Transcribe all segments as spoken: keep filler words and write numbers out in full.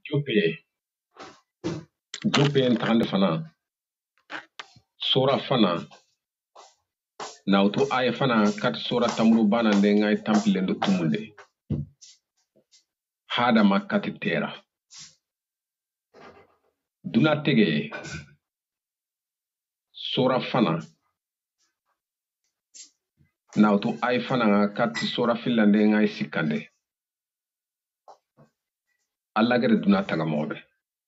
Jope, Jope entende fana, sora fana, na utu aya fana kat sora tamuru bana ndenga tampile ndo tumude. Hada makati tera. Duna tege, sora fana, na utu aya fana kat sora fila ndenga sikande. Alla gere duna taga mobe.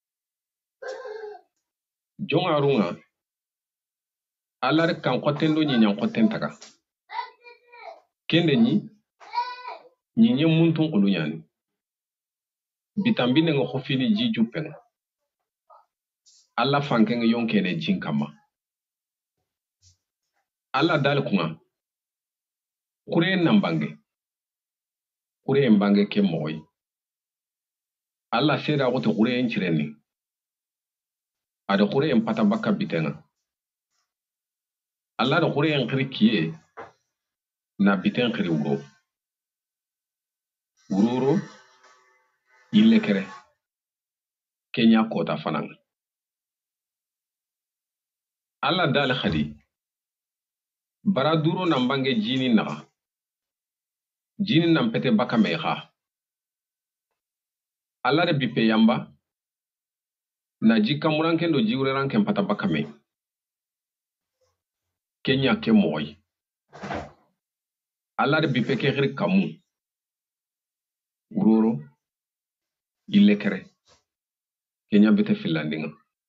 Jonga runga, alla re kan koten do nyinyang koten taga. Kende nyi, nyinye muntun kulu nyani. Bitambine ngo khofini ji jupenga. Alla fankenge yonkene jinkama. Alla dal kunga. Kure nambange. Kure mbange ke moy. Alla seda wote kure enchireni. Ada kure empata baka bitenga. Alla da kure enkri kiye na biten kri uro. Ururo ille kere. Kenya kota fananga. Alla dal khadi. Baraduro nambange jini naga. Jini nampete baka meha. Alla de bipe yamba. Na jika muranken do jiure ranken pata baka me. Kenya ke moy. Alla de bipe ke khiri kamu. Ururo ille kere. Kenya bete filandinga.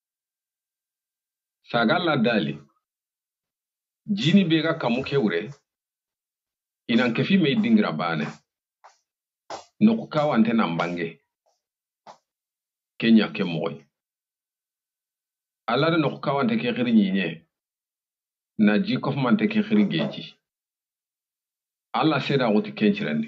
Sagala dali. Jini bega kamu ke ure. Inan kefi me dingra bane. Nokukawa ante nambange. Kenya ke moy. Alla de nokukawa ante ke khiri nyinye. Na jikof mante ke khiri geji. Alla seda wuti kenchirani.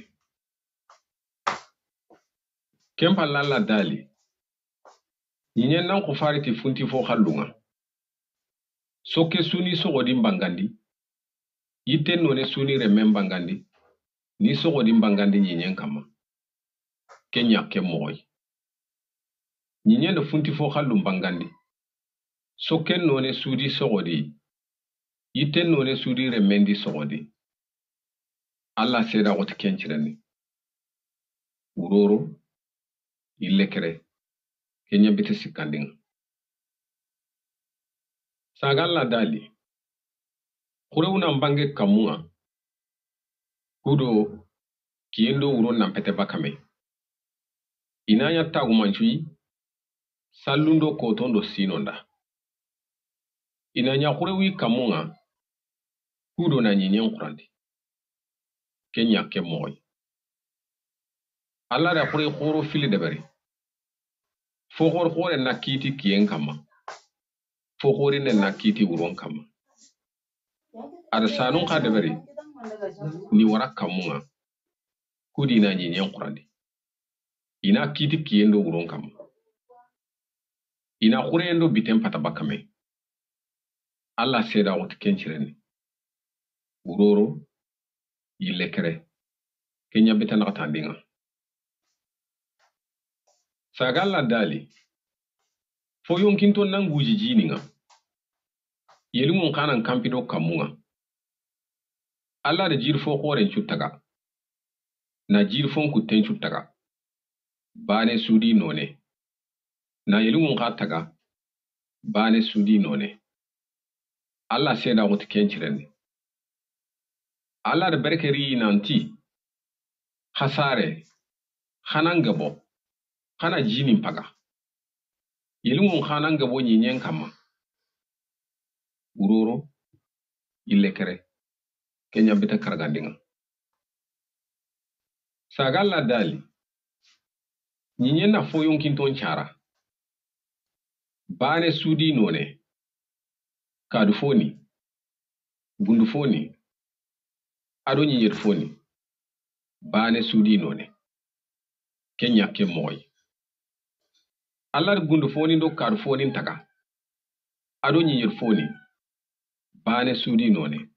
Kempa lalla dali. Nyinye nan kufari ti funti fo khalunga. Soke suni sogodi mbangandi. Yite none suni remen mbangandi. Ni sogodi mbangandi nyinye kama. Kenya ke moy. Nyinye no funti fo khalum mbangandi. Soke none sudi sogodi. Yite none sudi remendi sogodi. Alla seda wuti kenchirani. Uroro. Ille kere. Kenya bete sikandinga. Sagala dali. Kure una mbange kamunga. Kudo kiendo uro nampete bakame. Inanya tagu manchui. Salundo kotondo sinonda. Inanya kure wi kamunga. Kudo na nyinyen kurandi. Kenya ke moy. Alla da kure kuro fili debari. Fokor kore nakiti kien kama. Fokori ne nakiti uron kama. Ada sanun ka debari. Ni wara kamunga. Kudi na nyinyen kurandi. Ina kiti kiendo uron kama. Ina kure endo biten patabakame. Alla seda wot kenchireni. Uroro ille kere. Kenya beten nakatandinga. Sagala dali. Fo yonkinto nangu jijininga. Yelimun kanan kampido kamunga. Alla de jirfo koren chutaga. Na jirfon kuten chutaga. Bane sudi none. Na yelimun kataga. Bane sudi none. Alla seda wot kenchireni. Alla de berkeri nanti. Hasare. Hanangabo. Hana jinin paga. Yelimun hanangabo nyinyen kama. Uroro ille kere. Kenya beta karagandinga. Sagala dali. Nyinyen na fo yonkinton chara. Bane sudi none. Kadufoni. Gundufoni. Ado nyinyerfoni. Bane sudi none. Kenya ke moy. Alla gundufoni do kadufoni taga. Ado nyinyerfoni. Bane sudi none.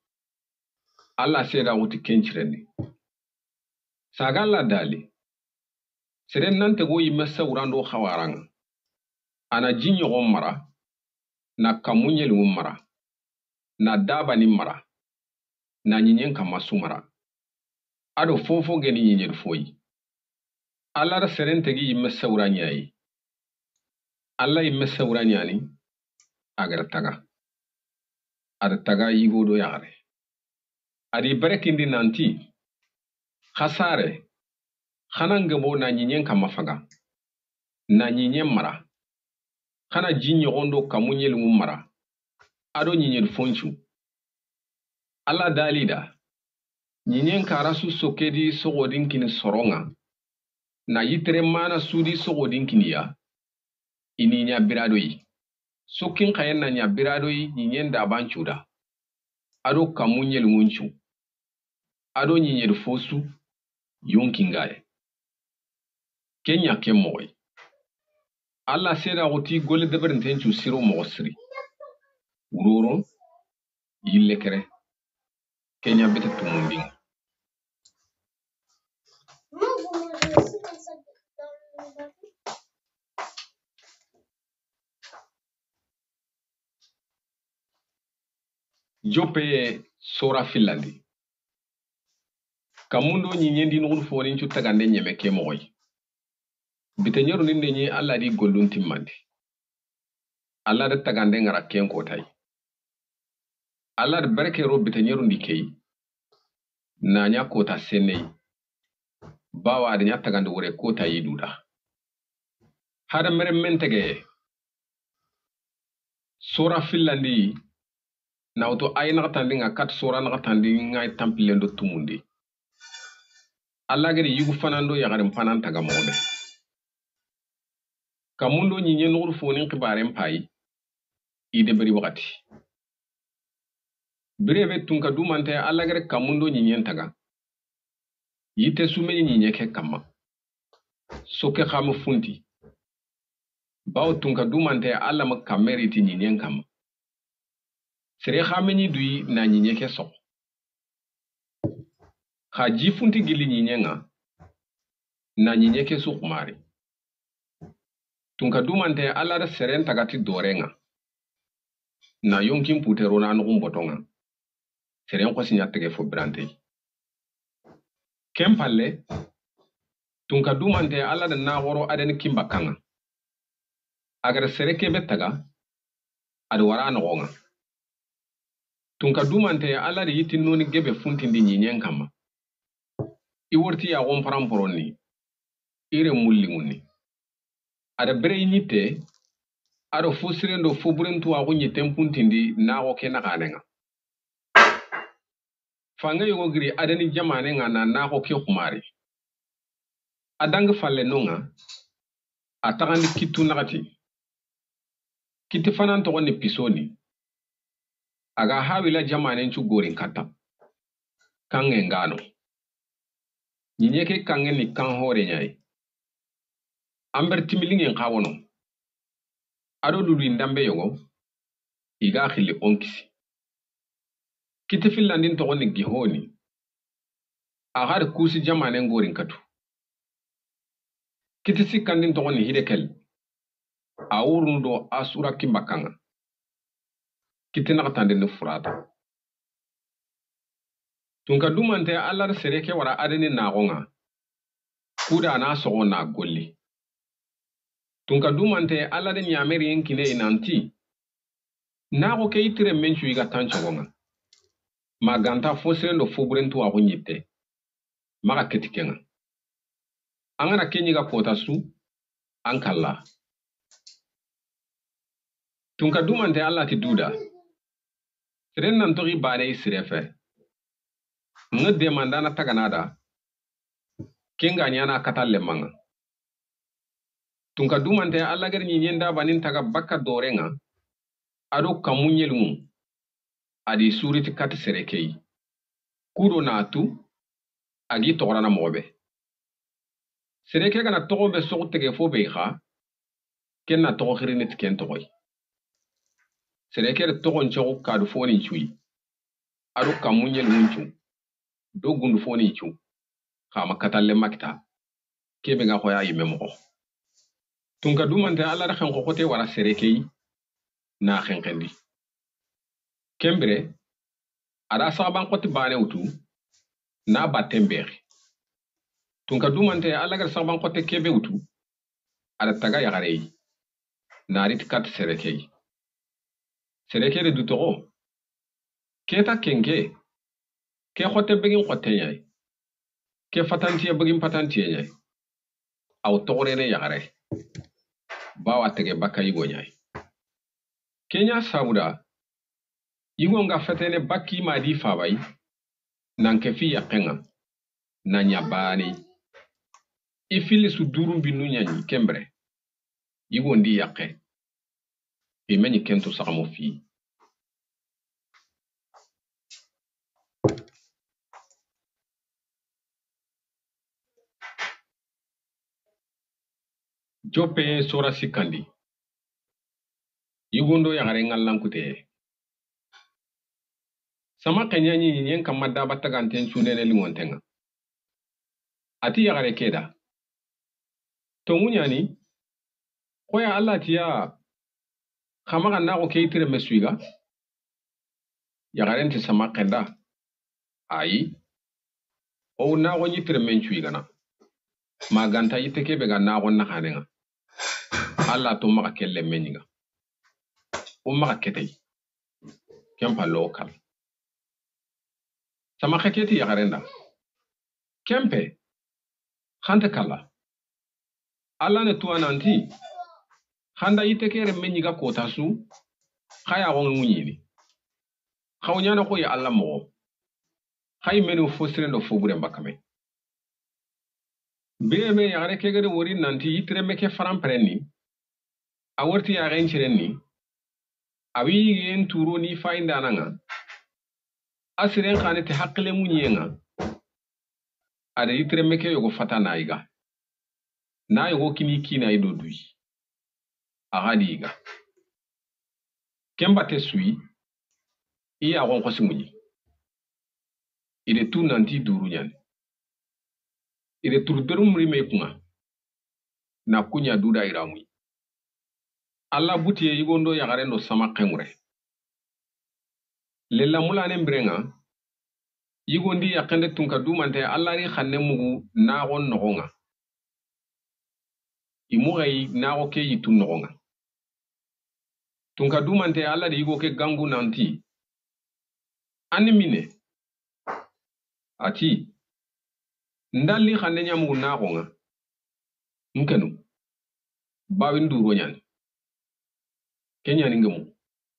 Alla seda wuti kenchireni. Sagala dali. seren nan tego yimme sawrando khawaranga ana jinyo mara na kamunyel mara na daba ni mara na nyinyen kama sumara ado fofo geni nyinyen foyi alla da seren tegi yimme sawranyai alla yimme sawranyani agar taga ad taga yigodo yare adi berekindi nanti khasare khanangebo na nyinyen kama faga na nyinyen mara khana jinyo ondo kamunyel mara ado nyinyen fonchu alla dalida nyinyen karasu sokedi sogodin kini soronga na yitere mana sudi sogodin kiniya ini nya biradoyi sokin kayen na nya biradoyi nyinyen da banchuda ado kamunyel munchu ado nyinyen fosu yonkingaye kenya kemoy alla seda goti gole deberintenchu siro mogosri uroro yillekere kenya bete tumumbing jope sora filandi kamundo nyinyendi nugul fonin chu tagande nyeme kemoy bitenyeru ninde nyi alla di gollun timmandi alla da tagande ngara ken kotay alla da barke ro bitenyeru ndikei na nya kota senei bawa da nya tagande wure kota yiduda hada mere mentege sora filandi na auto ay nakatandi nga kat sora nakatandi ngay tampilendo tumundi alla gari yugu fanando yagarim fanan taga mobe kamundo nyinye nugul fonin kibaren pai ide beri wakati breve tunka dumante alla gari kamundo nyinye taga yite sume nyinye ke kama soke khamu funti bawo tunka dumante alla ma kameriti nyinye kama sere khameni dui na nyinye ke so kha jifunti gili nyinye nga na nyinye ke su kumari tunka dumante alla da seren tagati dorenga na yonkin putero na nugum botonga seren ko sinya tege fo brante kempalle tunka dumante alla da nagoro aden kimba kanga agar sere kebe taga ad wara nogonga tunka dumante alla da yitin noni gebe funtindi nyinyen kama iworti ya gomparam poroni ire mulli munni ada bere nyite ado fosirendo foburentu ago nyiten puntindi nago ke nakanenga fanga yogo giri adani jamane nga na nago ke kumari adang falle nonga atagandi kitu nagati kiti fanan to ni pisoni aga hawila jamane nchu gorin kata kange ngano nyinyeke kange ni kan hore nyai amber timilingen kawono ado lulu indambe yogo iga khili onkisi kiti finlandin to ni gihoni agar kusi jamane ngorin katu kiti sikandin to ni hidekel awurun do asura kimbakanga kiti nakatande ni furata tunka dumante allar sereke wara adeni nagonga kuda na sogo na golli tunka dumante alla de nyameri yenkine inanti nago ke itire menchu iga tanchogonga maganta fosendo foburentu ago nyite maga ketikenga angana kenyiga kota su ankalla tunka dumante alla ti duda seren nan tori bane isirefe ngede mandana taganada kenga nyana katalle manga tunka dumante alla gar nyinyenda banin taga bakka dorenga ado kamunyel mum adi suriti kat serekei kudo natu agi tograna mobe sereke gana togobe sogo tege fo be kha kenna togo khirinit ken togoy sereke de togon chogo kadu foni chui ado kamunyel munchu do gundu foni chu khama katalle makta kebe ga khoya yime mo tunka dumante alla da khen kote wara serekei na khen kendi kembre ada saban koti bane utu na batembere tunka dumante alla gar saban kote kebe utu ada taga yagarei na rit kat serekei serekei du toro keta kenke ke khote begin khote yai ke fatantiya begin patantiya yai aw togore ne yagare bawa tege baka yigo nyai kenya sabuda yigo nga fatene bakki ma di fawai nan ke fi yakenga na nyabani ifili su durum binu nyanyi kembre yigo ndi yakke e meni kento sakamo fi jope sora sikandi yugondo yagare ngallankute sama kenya nyi nyen kamada bataganten sunene limontenga ati yagare keda to munyani koya Allah tiya khamaga na ko keitre mesuiga yagare nti sama kenda ayi o na ko nyitre menchuiga na maganta yiteke be ga na ko na hanenga Allah to maka kelle menyiga o maka ketay kempa local sama khaketi yagarenda kempe khante kala Allah ne tuwa nanti khanda yitekere menyiga kota su khaya gon munyini khawnyana ko ya Allah mo khay menu fosrendo fogure mbakame bebe yagare kegere wori nanti yitre meke faram preni aworti ya renchirenni awi yen turo ni fainda nanga asiren khane te hakle munyenga ada yitre meke yogo fatana iga na yogo kini kina ido dui agadi iga kemba te sui iya gon kosimuni ide tu nanti duru nyan ide tur derum rime kunga na kunya duda iramui alla butiye yigondo yagare no sama kengure lella mulane mbrenga yigondi yakende tunka dumante alla ri khanne mugu nagon nogonga imugai nago ke yitu nogonga tunka dumante alla di yigo ke gangu nanti animine ati ndalli khanne nyamugu nagonga nkenu bawin duro nyani kenya ningemu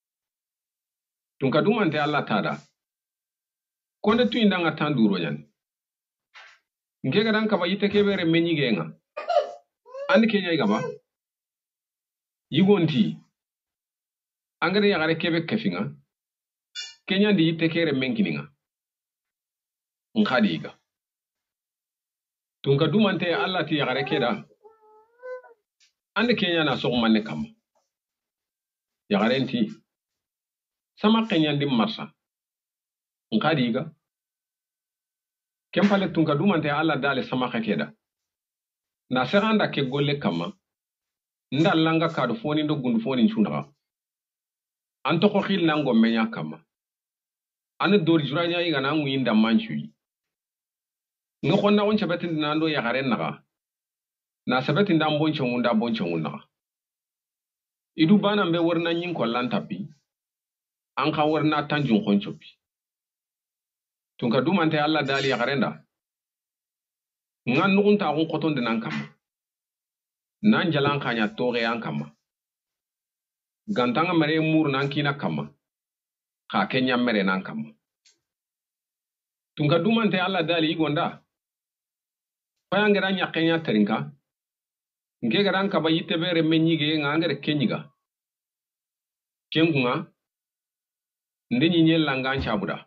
tunka dumante alla tada konde tu indanga tan duro nyani ngega dan kaba yite kebere menyigenga andi kenya igaba yigonti angare yagare kebe kefinga kenya ndi yite kere menkininga nkhadi iga tunka dumante alla ti yagare keda andi kenya na sok manne kam yagare nti sama kenya ndi marsa nkhadi iga kempale tunka dumante alla dale sama keda na seranda ke golle kama ndallanga kadu foni ndo gundu foni nchunaga anto ko khil nango menya kama ane dori juranya iga na ngu inda manchui ngo khonna on chabetin nando ya garen naga na sabetin da mboncho ngunda boncho ngunda idu bana mbe warna nyin ko lantapi an ka warna tanjun khonchopi tunka dumante alla dali ya garenda ngan nugun ta gon koton de nan kama nan jalan kanya toge an kama gantanga mere mur nan kina kama ka kenya mere nan kama tunka dumante alla dali igonda payangera nya kenya terinka nge garan ka bayite bere menyige ngangere kenyiga kengunga ndenyi nyella ngancha buda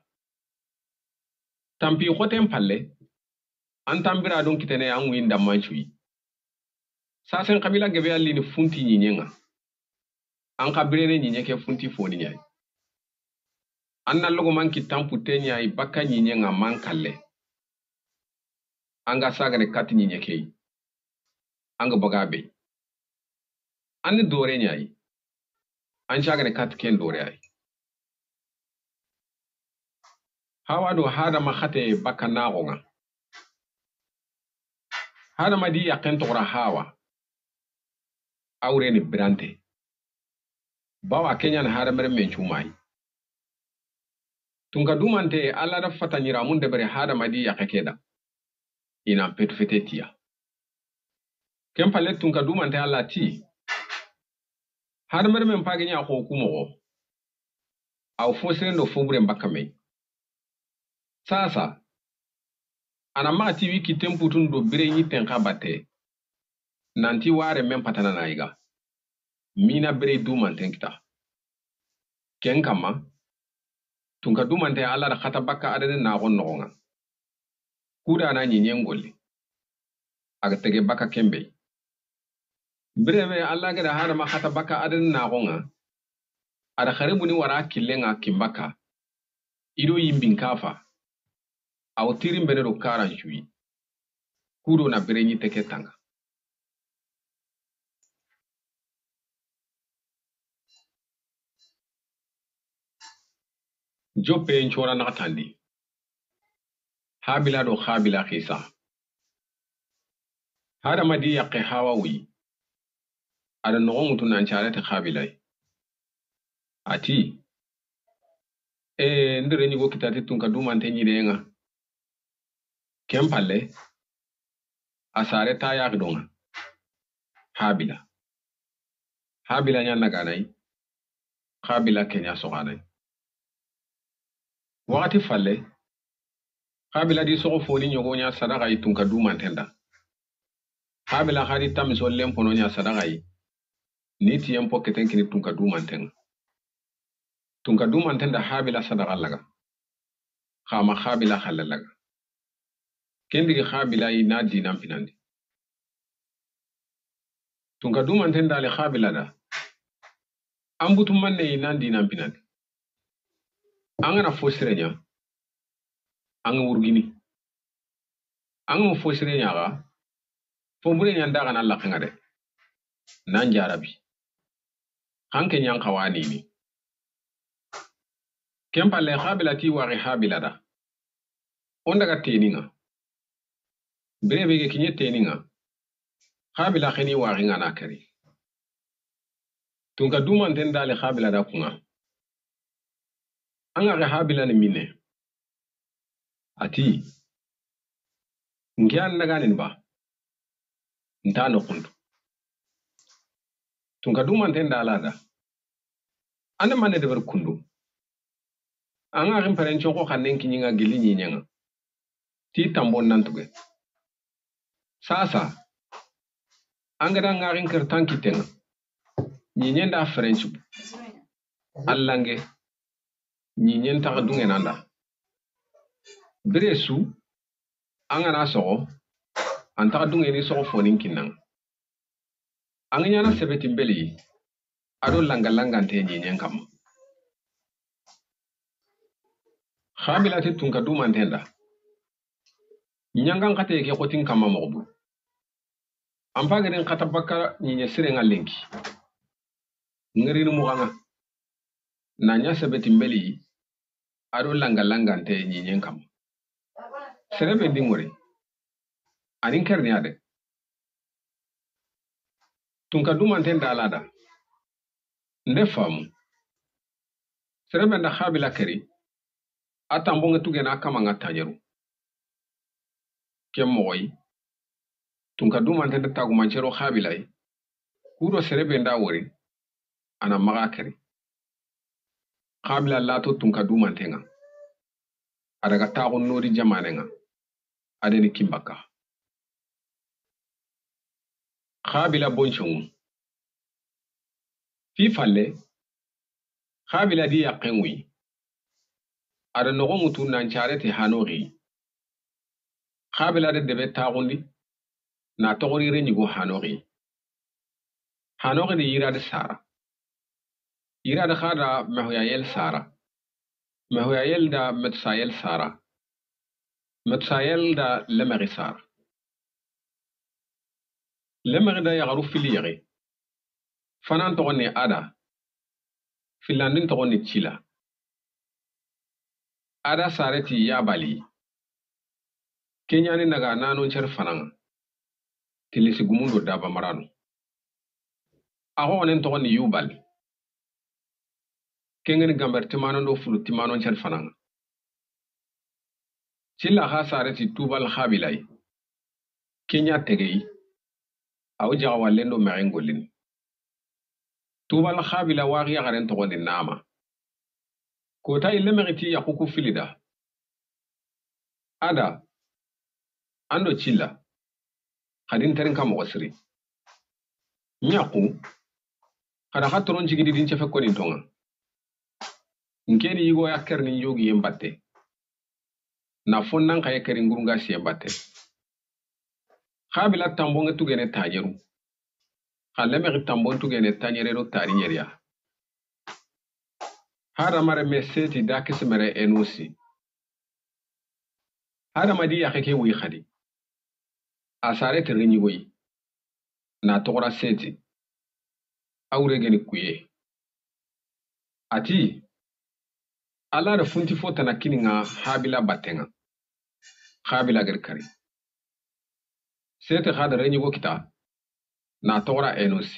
tampi khotem palle antambira don kitene an winda manchui sasen kabila gebe alli ni funti nyinyenga an kabirene nyinyeke funti foni nyai anna logo manki tampu tenya i bakka nyinyenga man kalle anga sagane kati nyinyeke anga baga be an dore nyai an shagane kat ken dore ai hawa do hada ma khate baka nagonga hada ma di yaken tora hawa awre ni brante bawa kenya na hada mere men chumai tunga dumante alla da fatanyira mun de bare hada ma di yakekeda ina petu fetetia kempalet tunga dumante alla ti hada mere men pagenya ko kumo aw fosrendo fobre mbakame sasa ana mati wiki temputun do bire yi tenka bate nanti ware men patana naiga mina bire duman tenkita ken kama tunka duman te ala da khata baka adade na gon nogonga kuda na nyinyen golle aga tege baka kembe bire be alla ga da hada ma khata baka adade na gonga ada kharibu ni wara killenga kimbaka ido yimbin kafa aw tirin bene do karan shui kudo na bire ni teke tanga jope nchora na tandi habila do khabila khisa hada madi yaqe hawa wi ada no ngutu nan charete khabilai ati e ndere ni go kitati tunka dumante ni denga kempalle asare ta yak donga habila habila nya naganai khabila kenya soganai wakati falle habila di soko foni nyogo nya sadaka itunka dumantenda habila khadi tamiso lempo no nya sadaka yi niti yempo ketenkini tunka dumantenga tunka dumantenda habila sadaka laga khama habila khallalaga kendigi habila yi na dinam pinandi tunka dumantenda le habila da ambutu manne yi na dinam pinandi angana fosirenya anga wurgini anga fosirenya ga fombure nya ndaga na Allah kanga de nan jarabi hanke nyang khawani ni kempa le khabila ti wa habila da onda ga teninga brebe ge kinye teninga khabila khini wa ringa na kari tunka duman den dale khabila da kunga anga ga habila ni mine ati ngyan naga nin ba ntano kundu tunka duman den dala da anda mane de ber kundu anga rim paren choko khanen kinyinga gili nyinyanga ti tambon nan tuge sasa anga da ngarin kertan kitenga nyinyenda french allange nyinyen ta dunge nanda bresu anga na so anta dunge ni so fonin kinang anga nyana sebeti mbeli ado langa langa ante nyenyen kam khabila ti tunka dumantenda nyangan kate ke kotin kama mobu ampageren kata baka nyenye sirenga lenki ngirin muganga na nya sebeti mbeli ado langa langa ante nyenyen kam serebe dingore anin kerni ade tunka dumantenda alada nde famu serebe nda khabila keri atambonga tugena kama ngatanyeru kemoy tunka dumantenda taguma jero khabilai kudo serebe nda wori ana maga keri khabila lato tunka dumantenga adaga tago nori jamanenga adeni kimbaka khabila bonchongu fi falle khabila di yaqenwi ada nogo mutu nan charete hanori khabila de debe tagundi na togori renyigo hanori hanori di yirade sara yirade khada mahoyayel sara mahoyayel da metsayel sara metsayel da lemeri sara lemere da yagaru fili yage fanan togo ne ada filandin togo ne chila ada sareti yabali kenyani naga nanon cer fanan tilisi gumundo daba marano aho onen togo ne yubal kengeni gamber timanon do fulu timanon cer fanan chila ha sareti tubal khabilai kenya tegei aw jaga wallendo megen golini tubal khabila wagi yagaren togo ne nama kota ile meriti ya kuku filida ada ando chilla hadin terin kam wasri nyaku kada hatoron jigidi din cefe ko ni tonga nkeni yigo ya kerni yogi yembatte na fonnan kay kerin gurunga si yembatte khabila tambonga tugene tajeru khalle me tambon tugene tanyere do tari nyeria hada mare meseti da kismere enusi hada madi ya keke wi khadi asare terini goyi na tokora seti awre geni kuye ati ala da funti fota na kininga habila batenga habila gerkari seti khada reni go kita na tokora enusi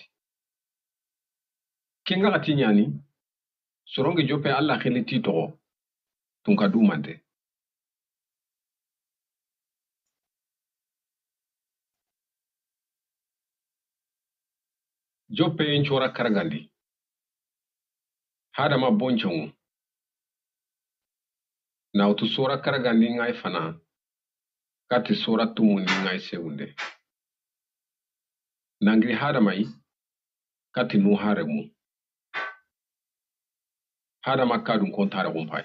kinga katinyani soronge jope alla khiliti to tunka dumande jope enchora kargandi hada ma bonchongu na utu sora kargandi ngai fana kati sora tumundi ngai seunde nangri hada mai kati nu haremu hada makadun kontare gumpai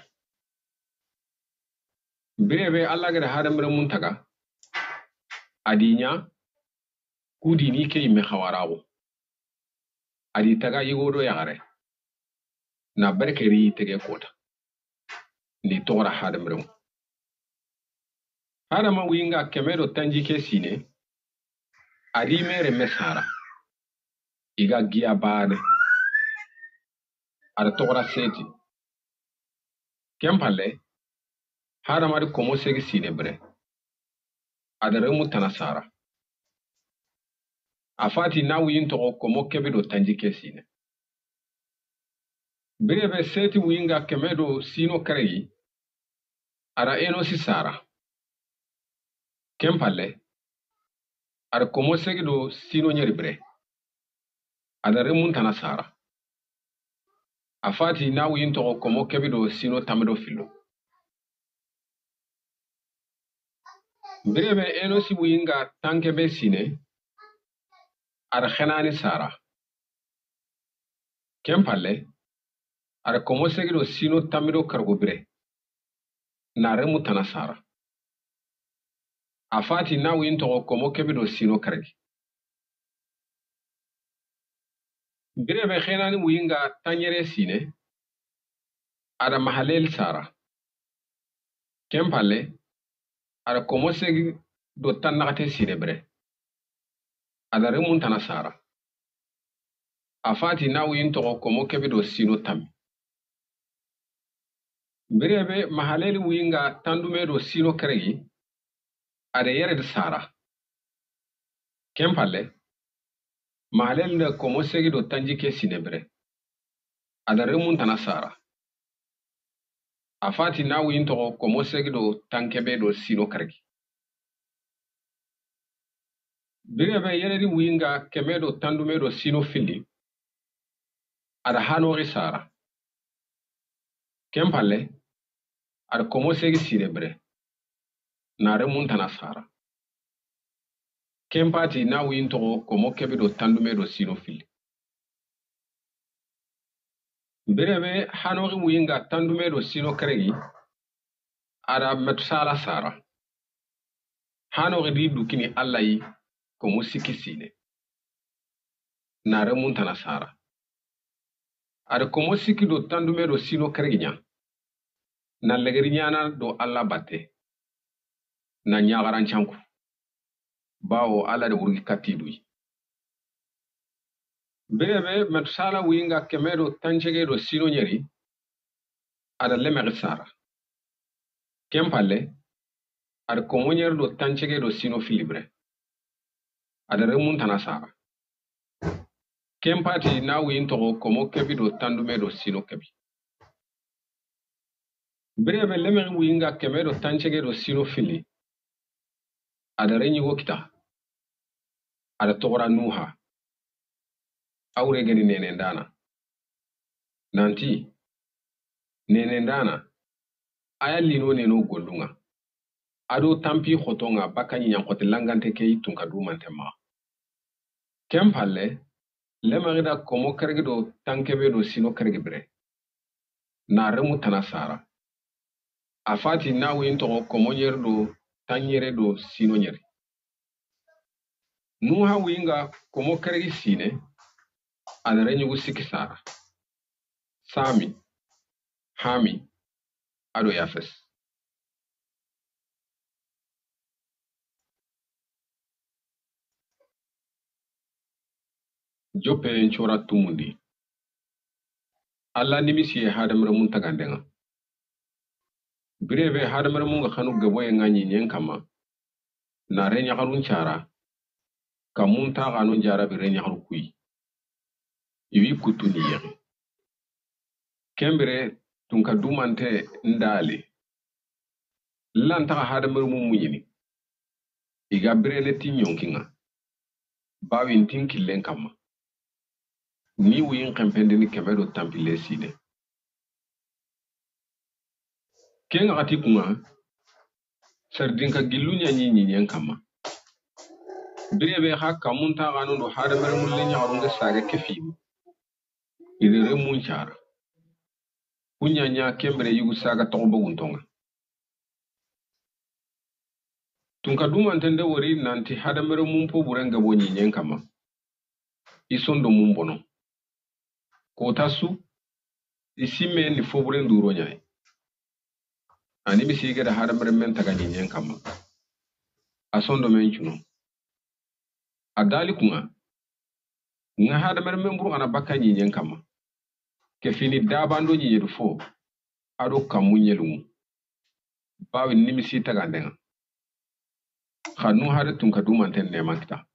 breve alla gare hada mre muntaga adinya kudi ni ke me khawarawo adi taga yigodo yagare na berkeri tege kota ni tora hada mre hada ma winga kemedo tanji ke sine adi mere mesara iga giya bane ada tora seti kempale hada ma di komo segi sine bre ada remu tanasara afati na wiyin togo komo kebedo tanji ke sine breve seti winga kemedo sino karegi ada eno si sara kempale ada komo segi do sino nyeri bre ada remu tanasara afati na wiyin togo komo kebedo sino tamedo filo breve eno si winga tankebe sine ada khenani sara kempale ada komo segi do sino tamedo kargo bre na remu tanasara afati na wiyin togo komo kebedo sino kargi breve khenani winga tanyere sine ada mahalel sara kempale ada komo segi do tannakate sine bre ada remu tanasara afati na wiyin togo komo kebedo sino tami breve mahalel winga tandume do sino kargi ada yere de sara kempale mahalel da komo segi do tanji ke sinebre ada remun tanasara afati na wiyin togo komo segi do tankebe do sino kargi breve yere di winga keme do tandume do sino fili ada hanori sara kempale ada komo segi sinebre na remun tanasara kempati na wiyin togo komo kebe do tandume do sino fili breve hanori winga tandume do sino karegi ada metusala sara hanori di dukini allayi komo siki sine na remun tanasara ada komo siki do tandume do sino karegi nya na legeri nyana do alla batte na nyagaran chanku bawo alla de wurgi katidui Birebe metusala winga kemedo tanchege do sino nyeri ada lemer sara. Kempale ada komonyer do tanchege do sino filibre. Ada remuntana sara. Kempati na win toko komo kebi do tandume do sino kebi. Birebe lemer winga kemedo tanchege do sino fili. Ada renyigo kita. Ada tokora nuha. Aure geni nenendana. Nanti nenendana aya lino neno golunga. Ado tampi khotonga baka nyankote langante ke itunka du mantema. Kempale lemarida komo kergido tankebe do sino kergibre. Na remu tanasara. Afati na winto komo nyer do tanyere do sino nyeri. Nuha winga komo kergi sine adare nyugu sikisara. Sami, Hami, ado yafes. Jope nchora tumundi. Alla nimisi ye hadamre muntagandenga. Birebe hadamre munga khanu geboye ngani nyen kama. Na renya karun chara. Kamunta kanun jara bi renya karu kui. Iwi kutu ni yeri. Kembere tunka dumante ndale. Lantaka hadamre mumunyini. Iga birele tinyonkinga. Bawi ntinki lenkama. Ni wiyin kempende ni kemedo tampile sine. Kenga kati kunga, serdinka gilunya nyinyi nyen kama. Birebe ha kamunta gano do hadamere mulle nyaarunge sage kefimu. Idere munchara. Kunya nya kembere yugu saga tokobo guntonga. Tunka dumantende wori nanti hadamere mumpo burenge bonyi nyen kama. Isondo mumbono. Kotasu, isime ni foburen duro nyai. Ani misige da hadamere mentaga nyen kama. Asondo menchuno. Adali kunga. Nga hadamere memburu ana baka nyen kama. Kefini dabando nyen fo. Ado kamunye lungu. Bawi nimisi tagandenga. Khanu hade tunka dumantende makita.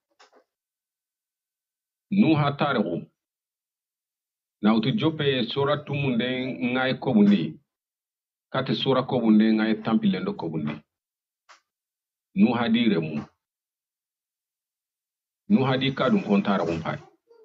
Nuha taregu. Na utu jope sura tumunde ngai kobundi. Kate sura kobundi ngai tampilendo kobundi. Nuha di remu. Nuha di kadun kontara kumpai.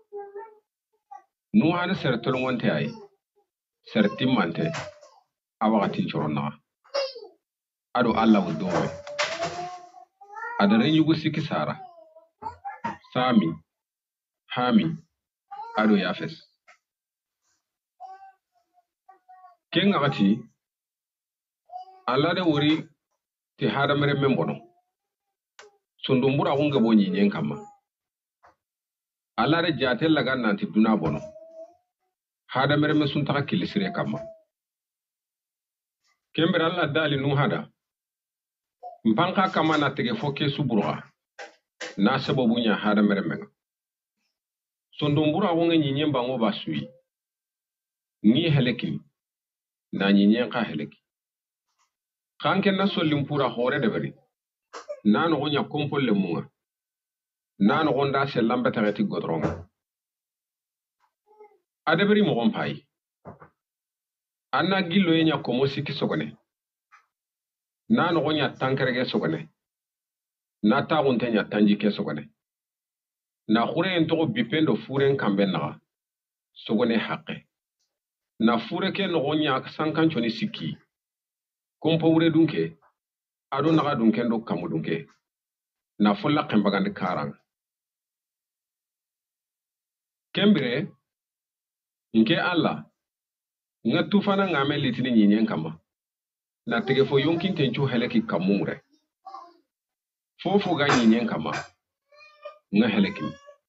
Nuha de sertolongonte ay. Sertimante. Awakatin chorona. Ado alla wudowe. Adare yugu sikisara. Sami. Hami. Ado yafes. Kenga kati, ala de wori te hadamere membono. Sundumbura unga bonyi nyen kama. Ala de jate laga nanti duna bono. Hadamere me suntaka kilisire kama. Kembere ala dali nuhada. Mpanka kama na tege foke suburwa. Na sababunya hadamere menga. Sundumbura unga nyen bango basui. Ni helekini. Na nyinyen ka heleki. Kanke na solimpura hore deberi. Na no gonya kompol le munga. Na no gonda se lambeta reti godronga. Adeberi mo gompai. Anna gillo yenya komo siki sogone. Na no gonya tankerege sogone. Na ta gonte nya tanjike sogone. Na khure entoko bipendo furen kambe na. Sogone haqqe. Na fure ke no gonya sankan choni siki. Kompo wure dunke. Ado naga dunke ndo kamu dunke. Na fulla kembagande karang. Kembire. Nke alla. Nga tufana ngame litini nyinyen kama. Na tegefo yonkin tenchu heleki kamungre. Fofo ga nyinyen kama. Nga heleki.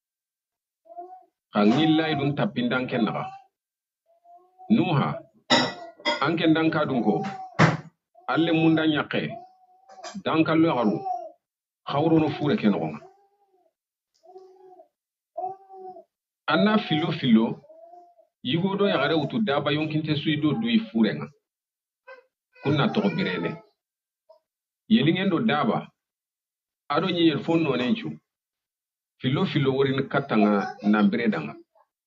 Kangilla idun tapindan kenaga. Nuha, anke danka dunko, alle munda nyake, danka lo haru, khawro no fure kenonga. anna filo filo yigo do yagare utu daba yonkinte suido dui furenga kunna to birene yelingen do daba ado nyi yer fonno nenchu filo filo worin katanga na biredanga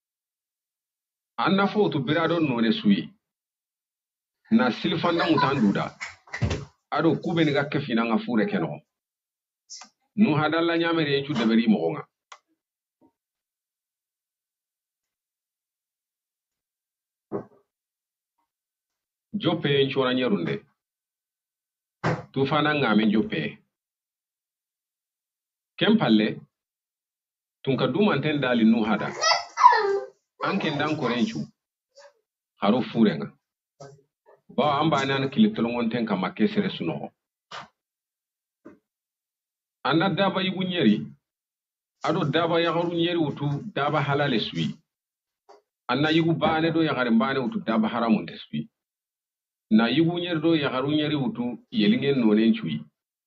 anna fo utu birado none sui na silfanda mutanduda ado kubeni ga kefina nga fure keno nu hadalla nyamere enchu deberi mogonga jope enchu ora nyerunde tufana ngame jope kempalle tunka dumanten dali nu hada anke ndan korenchu haro furenga ba amba nan kilitolongonten kama kesere suno anna daba yigu nyeri ado daba yagaru nyeri utu daba halale sui anna yigu bane do yagare bane utu daba haramun tesui na yigu nyeri do yagaru nyeri utu yelingen nonen chui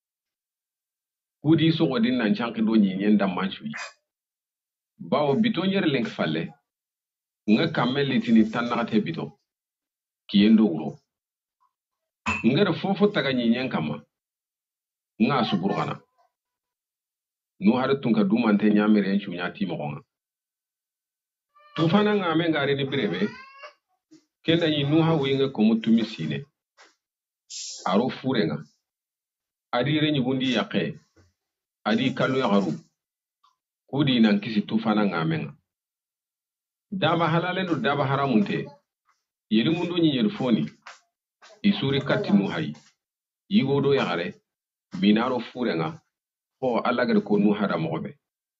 kudi so godin nan chanki do nyinyen damman chui bawo bito nyeri link falle nga kameli tini tannate bito kiyendo wuro ngara fofo taga nyinyen kama nga suburgana nu har tunka dumante nyamere enchu nyati mogonga tufana ngame ngari ni birebe kenda yi nu ha winga komu tumi sine aro furenga adi re nyugundi yaqe adi kalu yagaru kudi nan kisi tufana ngame nga daba halale no daba haramunte yeli mundo nyi foni isuri katti nu hayi yigo do yagare binaro furenga ho alagar ko nu hada mogobe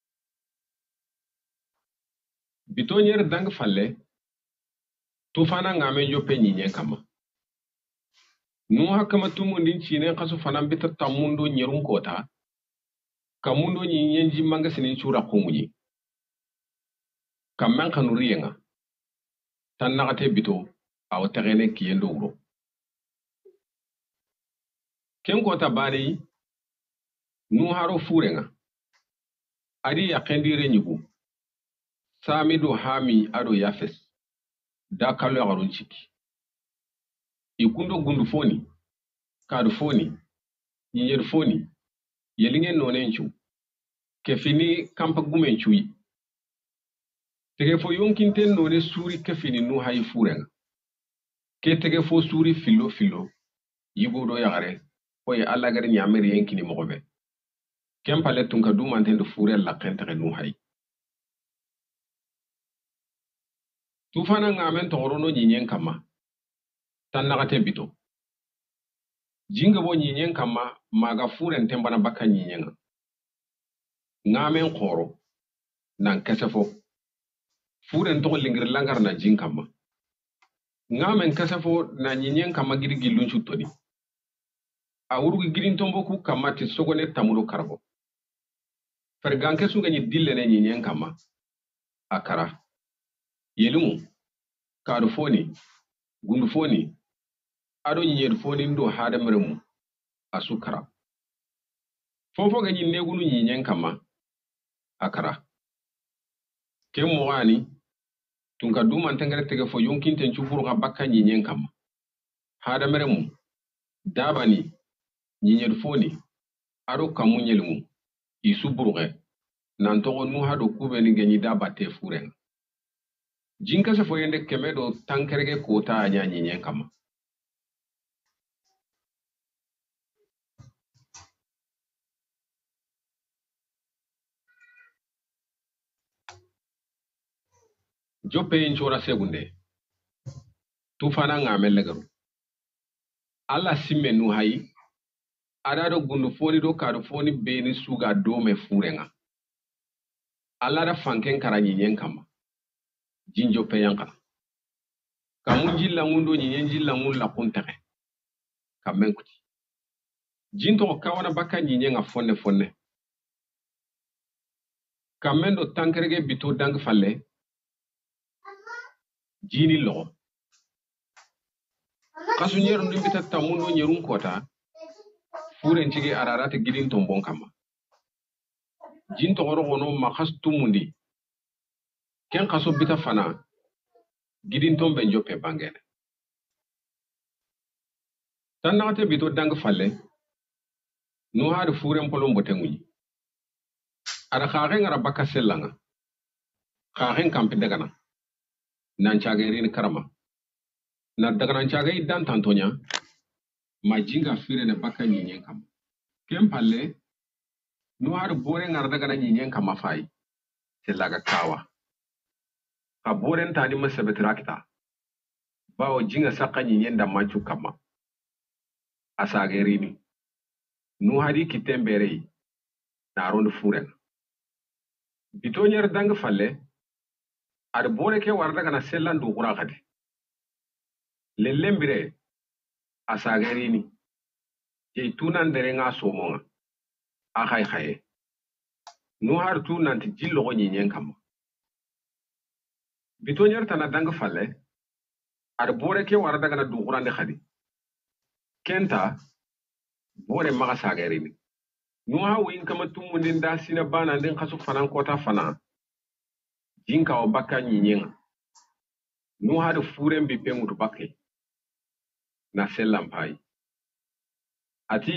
bitonyer dang falle tufana ngame jope nyinyen kama nu hakama tumundin chine kasu fanan bita tamundo nyerun kota kamundo nyinyen jimanga sinin chura kongunyi kamman kanuriyenga tan nagate bito aw tegene kiyendo wuro ken kota bani nu haro furenga adi yakendire nyugu sami do hami ado yafes da kalu yagarun chiki ikundo gundu foni kadu foni nyer foni yelingen nonenchu kefini kampa gumen chui tege fo yonkinten none suri kefini nu hayi furenga ke tege fo suri filo filo yigo do yagare oye alagare nyamere yenkini mogobe kempale tunka dumanten do fure la kentege nu hayi tufana ngamen togorono nyinyen kama tan nagate bito jinga bo nyinyen kama maga furen tembana baka nyinyenga ngamen khoro nan kesefo furen to lingir langar na jin kama ngamen kesefo na nyinyen kama gidi gilun chutoni awuru gidin tomboku kama ti sogone tamuro karbo ferganke sunga nyi dille ne nyinyen kama akara yelumu karu foni gundu foni ado nyer foni ndo hada meremu asukara fofo ga nyi negunu nyinyen kama akara ke moani tunka duman tengere tege fo yonkinten chufuru ga bakka nyinyen kama hada meremu dabani nyer foni ado kamu nyelmu isuburuge nantogo nu hado kubeni genyi dabate furen jinka se fo yende kemedo tankerege kota anya nyinyen kama jope inchora segunde tufana ngamelle garu alla simme nu hayi adado gundu foni do kadu foni beni suga dome furenga alla da fanken kara nyinyen kama jinjo pe yanka kamun jilla ngundo nyinyen jilla ngun la kuntake kamen kuti jinto kawana baka nyinyen nga fonne fonne kamen do tankerege bito dang falle jini lo kasu nyeru ndimbita tamundo nyerun kota furen chige ararate gidin tombon kama jinto goro gono makas tumundi ken kaso bita fana gidin ton ben jope bangene tan nagate bito dang falle no har furen polon botenguyi ara xaxen ara bakka sellanga xaxen kampi dagana nan cagerin karama na daganan caga iddan tantonya ma jinga firene bakka nyinyen kam ken palle no har bore ngar dagana nyinyen kam mafai sellaga kawa ka boren tani masabetrakta bawo jinga sakka nyinyen da manchu kama asagerini no hari kitembere na ron furen bitonyer dang falle ar bore ke warda kana sellan du qura kadi lellembire asagerini je tunan dere nga somonga akhay khaye no har tu nanti jillo ko nyen kam bitonyer tana dang falle ar bore ke warda kana du qura de khadi kenta bore maga sagerini no ha win kama tumundin da sina bana den kasu fanan kota fana jinka o bakka nyen no har furen bi pengutu bakke na sellan pai ati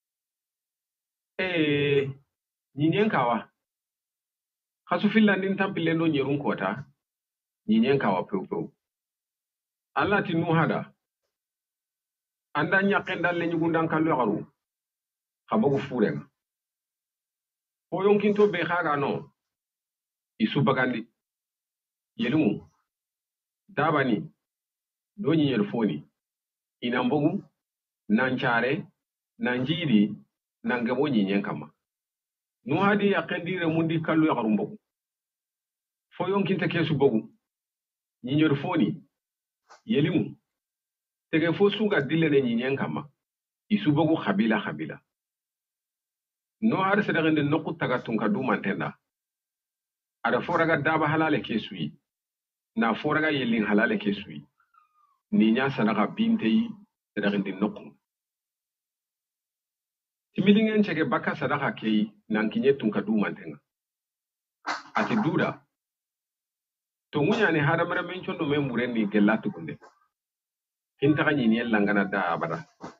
eh nyinyen kawa kasu fillandin tampile no nyerun kota nyinyen kawa pew pew Allah ti nu hada anda nyaken dal le nyugundan kallo garu xabagu furen ko yonkinto be xaga no isu bagandi yelumu dabani do nyer foni ina mbogu nancare nanjiri nangamo nyinyen kama no hadi yakendire mundi kallo ya garumbo fo yonkinta kesu bogu nyer foni yelimu tege fo suga dillene nyinyen kama isu bogu khabila khabila no har sedagende nokku taga tunka du mantenda ada foraga daba halale kesui na foraga yelin halale kesui ni nya sadaga bintei sedagende nokku timilingen cheke baka sadaka kei nan kinye tunka du mantenga ati duda to munya ne hada mara men chondo me mureni gelatu kunde hinta kanyi ni langana da abada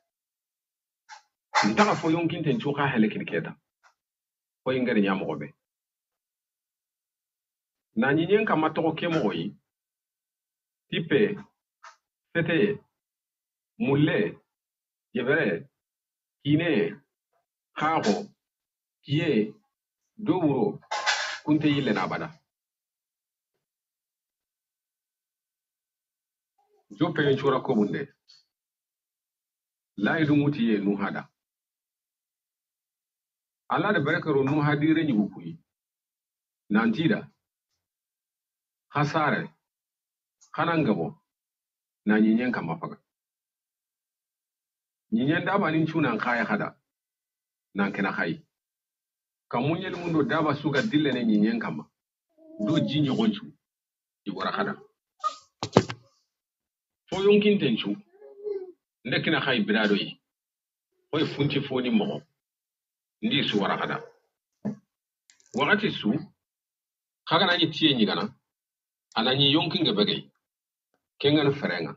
ntaka fo yonkin ten chuka hele kirketa ko ingari nya mogobe na nyinyen kama to ke moyi tipe fete mulle yebere kine hago kiye dowuro kunte yille na bada jope en chura ko bunde la idu muti ye nu hada Allah da barakaro nu hadire ni bukuyi nantida hasare kanangabo na nyinyen kama faga nyinyen da banin chunan kaya hada nan kena kai kamunyel mundo daba suga dille ne nyinyen kama do jinyo gonchu igora hada fo yonkin tenchu ndekina kai birado yi hoy funti foni mo ndi su wara hada wakati su kaga nani tiye nyi gana anani yonkin ge bagay kengan ferenga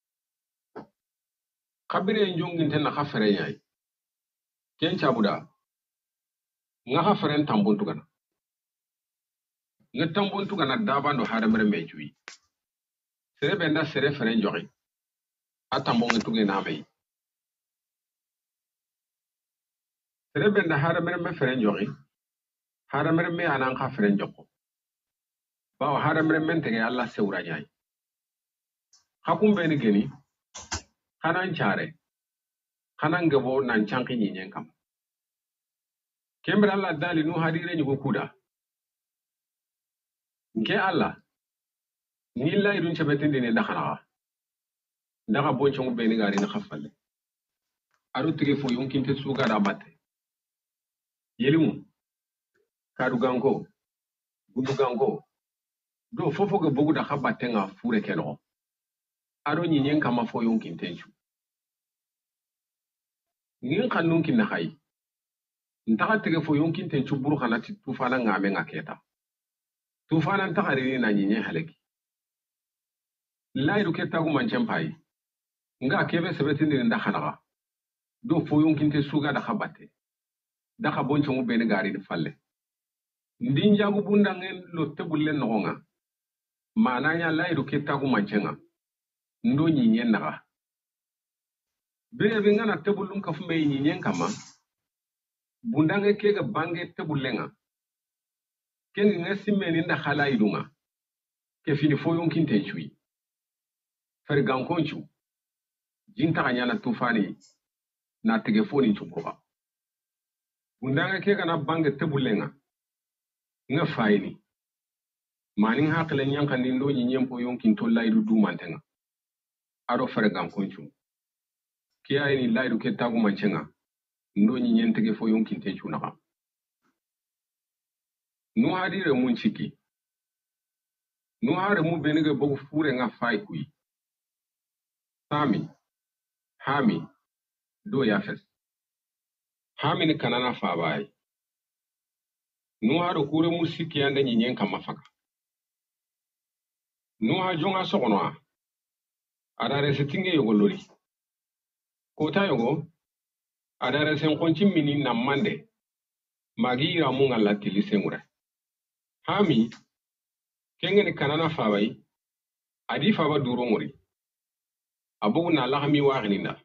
kabire njongin ten na ka ferenya yi ken chabuda nga ha feren tambuntu gana nga tambuntu gana daba no haramre mejuyi sere benda sere feren jogi atambonga tuge na mai sere benda haramre me feren jogi haramre me anan ka feren joko bawo haramre men tege Allah sewra nyai hakum beni geni hanan chare hanan gabo nan chanki nyinyen kam kembra Allah dali nu hadire nyugo kuda nke Allah ngilla idun chabetindi ne dakhana daga boncho mo beni gari na khafalle aru tige fo yonkinte suga da batte yelimu kadu gango gudu gango do fofo ge bogu da khabatte nga fure kelo aro nyinyen kama fo yonkinte chu ngin kannun kin na hay ntaka tige fo yonkinte chu buru khanati tufana ngame nga keta tufanan takari na nyinye haleki laidu ke tagu manchen pai nga kebe sebetini nda khanaga do foyon kinte suga da khabate da khaboncho mu bene gari de falle ndinja gu bundangen lo tebulle nogonga mananya laidu ke tagu manchenga ndo nyinye naga bebe ngana tebulun ka fume nyinye kama bundange kega bange tebullenga kengi ngesimeni nda khalaidunga ke fini foyon kinte chui fer gankonchu jinta kanyana tufani na telefoni chukuba bundanga ke kana bange tebullenga nga faini mani hakle nyanka ndindo nyinyempo yonkin to laidu du mantenga aro fer gankonchu kiya ni laidu ke tagu manchenga ndo nyinyente ke fo yonkin te chunaka no hadire mun chiki no hare mu benege bogu fure nga fai kui sami hami do yafes hami ni kanana fa bai no hare kure musiki yande nyinyen kama faka no ha jonga sokono adare setinge yogo lori kota yogo adare sen konchi mini na mande magi ramu ngala tili sengure hami kengeni kanana fa bai adi fa ba duro ngori abugu na lahami waxininda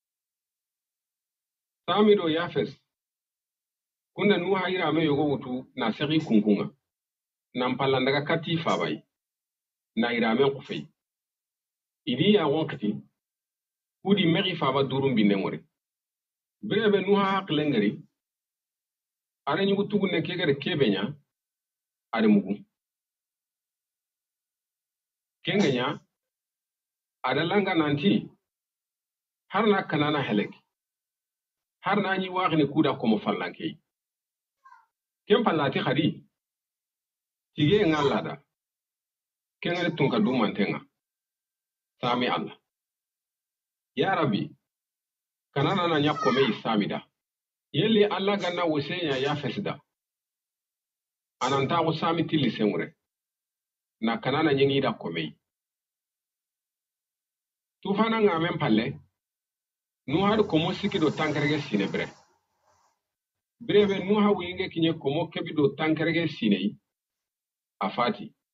sami do yafes kunda nu hayira me yogo wutu na segi kunkunga na mpalandaga kati fa bai na irame kufei idi ya wonkati kudi meri fa ba duro mbinde ngori brebe nu ha klengari are nyugo tugunne kegere kebenya are mugu kengenya adalanga nanti har na kanana helek har na nyi waxni kuda komo fallanke kem pallati khadi tige ngalada kengere tunka du mantenga sami Allah ya rabbi kanana na nyakko me samida yelli Allah ganna wosenya ya fesda ananta ko sami tilli sengure na kanana nyengi da komei tufana ngamen palle nu har komo sikido tankarege sine bre brebe nu ha winge kinye komo kebido tankarege sinei afati